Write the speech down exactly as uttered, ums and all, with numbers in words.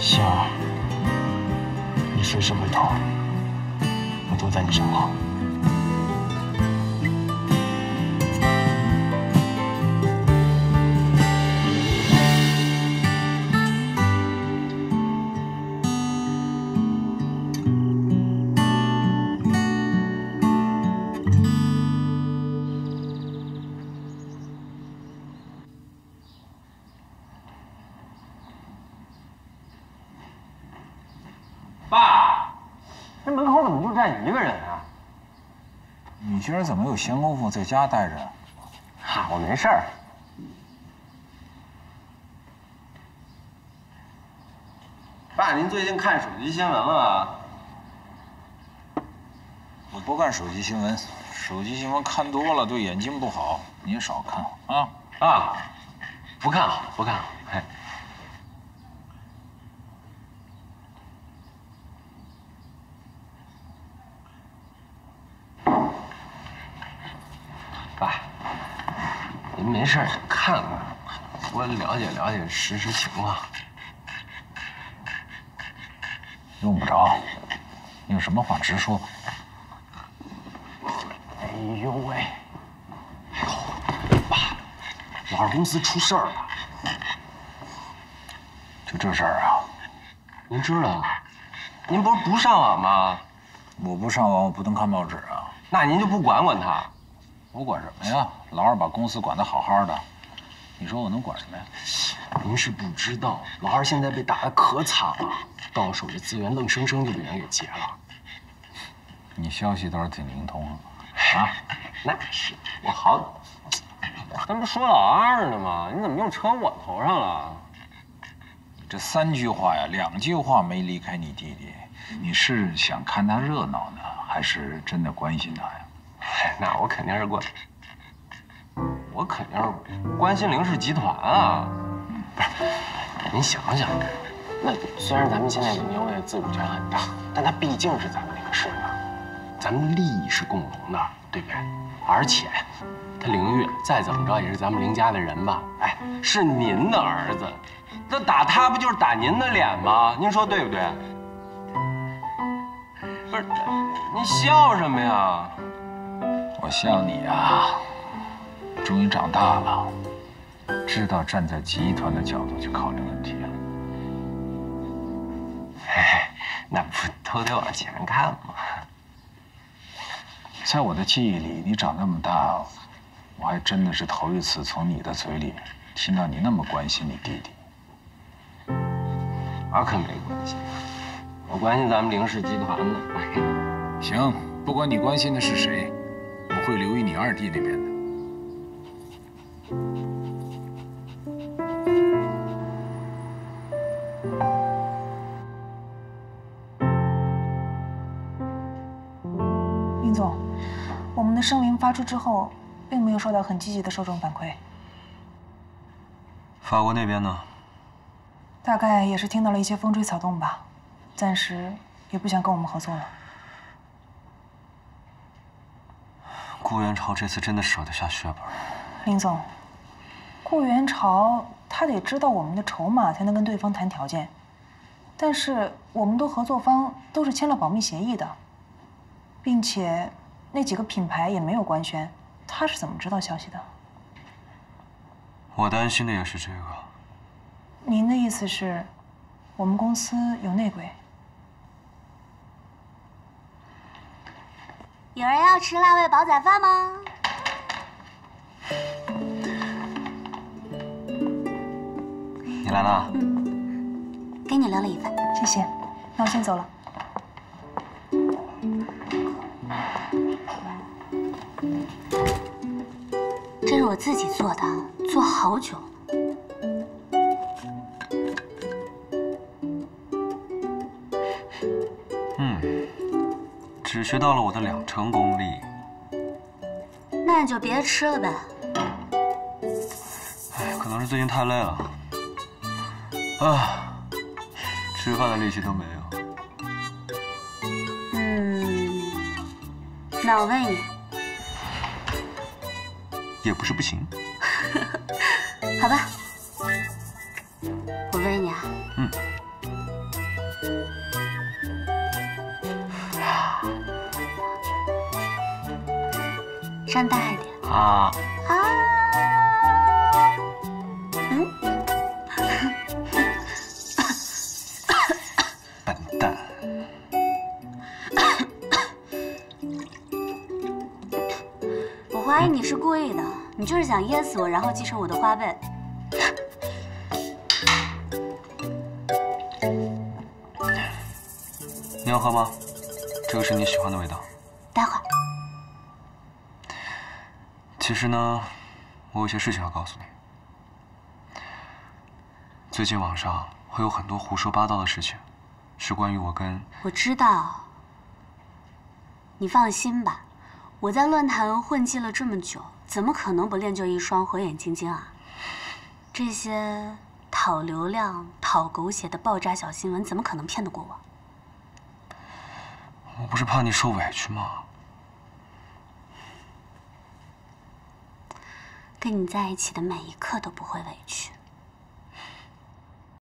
希儿，你随时回头，我都在你身后。 爸，这门口怎么就站一个人啊？ 你今儿怎么有闲工夫在家待着？ 哈，我没事儿。爸，您最近看手机新闻了吗？ 我不看手机新闻，手机新闻看多了对眼睛不好，你也少看啊。 啊，不看好，不看好。哎。 爸，您没事想看看，多了解了解实时情况。 用不着，你有什么话直说。 哎呦喂！哎呦，爸，老二公司出事儿了。 就这事儿啊？ 您知道？您不是不上网吗？ 我不上网，我不能看报纸啊。 那您就不管管他？ 我管什么呀？老二把公司管得好好的，你说我能管什么呀？ 您是不知道，老二现在被打得可惨了，到手的资源愣生生就被人给劫了。 你消息倒是挺灵通啊！啊， 那是我好，咱不说老二呢吗？你怎么又扯我头上了？ 这三句话呀，两句话没离开你弟弟，你是想看他热闹呢，还是真的关心他呀？ 那我肯定是关，我肯定是关心凌氏集团啊！不是，您想想，那虽然咱们现在林英卫自主权很大，但他毕竟是咱们那个市的，咱们利益是共同的，对不对？而且，他凌月再怎么着也是咱们凌家的人吧？哎，是您的儿子，那打他不就是打您的脸吗？您说对不对？不是，您笑什么呀？ 我笑你啊，终于长大了，知道站在集团的角度去考虑问题了。 嘿嘿，那不都得往前看吗？ 在我的记忆里，你长那么大，我还真的是头一次从你的嘴里听到你那么关心你弟弟。 我可没关心，我关心咱们凌氏集团呢。 行，不管你关心的是谁。 我会留意你二弟那边的。 林总，我们的声明发出之后，并没有收到很积极的受众反馈。 法国那边呢？ 大概也是听到了一些风吹草动吧，暂时也不想跟我们合作了。 顾元朝这次真的舍得下血本。 林总，顾元朝他得知道我们的筹码，才能跟对方谈条件。但是我们的合作方都是签了保密协议的，并且那几个品牌也没有官宣，他是怎么知道消息的？ 我担心的也是这个。 您的意思是，我们公司有内鬼？ 有人要吃辣味煲仔饭吗？ 你来了。 嗯，给你留了一份。 谢谢，那我先走了。 这是我自己做的，做好久。 嗯。 只学到了我的两成功力， 那你就别吃了呗。 哎，可能是最近太累了，啊，吃饭的力气都没有。 嗯，那我喂你， 也不是不行。 好吧，我喂你啊。 嗯。 站大一点。 啊啊！嗯。 笨蛋！ 我怀疑你是故意的，你就是想噎死我，然后继承我的花呗。 你要喝吗？这个是你喜欢的味道。 待会儿。 其实呢，我有些事情要告诉你。最近网上会有很多胡说八道的事情，是关于我跟…… 我知道。你放心吧，我在论坛混迹了这么久，怎么可能不练就一双火眼金睛啊？这些讨流量、讨狗血的爆炸小新闻，怎么可能骗得过我？ 我不是怕你受委屈吗？ 跟你在一起的每一刻都不会委屈。